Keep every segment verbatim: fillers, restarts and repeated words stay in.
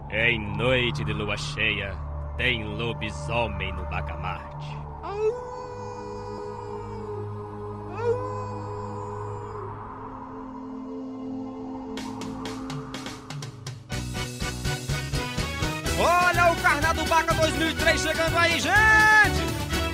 Em noite de lua cheia, tem lobisomem no bacamarte. Olha o Carnaval do Baca dois mil e três chegando aí, gente!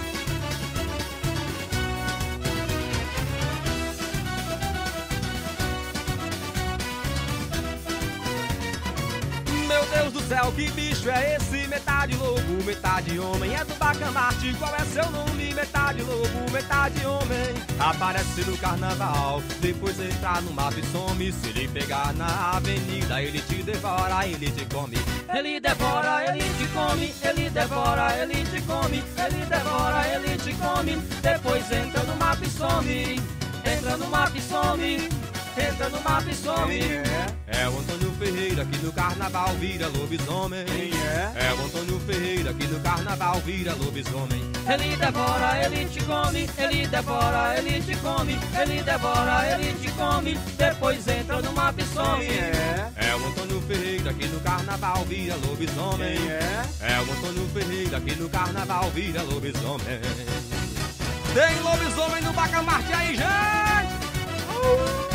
Meu Deus do céu, que bicho é esse? Metade lobo, metade homem. É do bacamarte, qual é seu nome? Metade lobo, metade homem. Aparece no carnaval, depois entra no mato e some. Se ele pegar na avenida, ele te devora, ele te come. Ele devora, ele te come, ele devora, ele te come. Ele devora, ele te come. Depois entra no mato e some. Entra no mato e some. Entra no mato e some. É, é o Antônio Ferreira que no carnaval vira lobisomem. É, é o Antônio Ferreira que no carnaval vira lobisomem. Ele devora, ele te come. Ele devora, ele te come. Ele devora, ele te come. Depois entra no mato e some. É, é o Antônio Ferreira que no carnaval vira lobisomem. É, é o Antônio Ferreira que no carnaval vira lobisomem. Tem lobisomem no bacamarte aí, gente! Uh!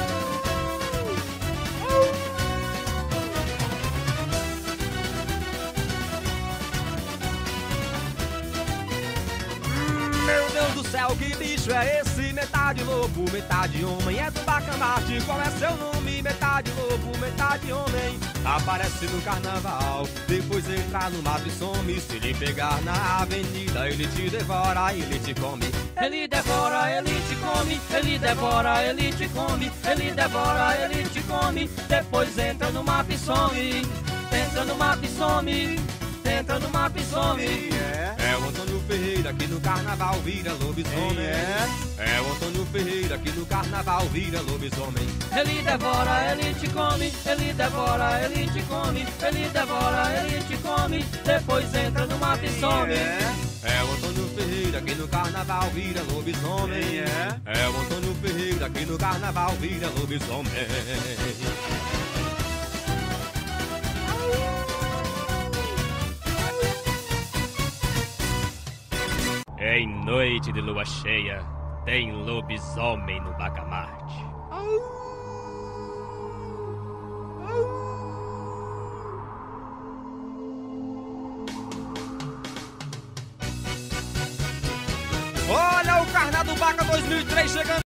Meu Deus do céu, que bicho é esse? Metade lobo, metade homem. É do bacamarte, qual é seu nome? Metade lobo, metade homem. Aparece no carnaval, depois entra no mato e some. Se ele pegar na avenida, ele te devora, ele te come. Ele devora, ele te come. Ele devora, ele te come. Ele devora, ele te come. Depois entra no mato e some. Entra no mato e some. Entra no mato e some. É, é o Antônio Ferreira que no carnaval vira lobisomem. É, é o Antônio Ferreira que no carnaval vira lobisomem. Ele devora, ele te come. Ele devora, ele te come. Ele devora, ele te come. Depois entra no mato e some. É, é o Antônio Ferreira que no carnaval vira lobisomem. É, é o Antônio Ferreira que no carnaval vira lobisomem. Em noite de lua cheia, tem lobisomem no bacamarte. Olha o Carnaval do Baca dois mil e três chegando.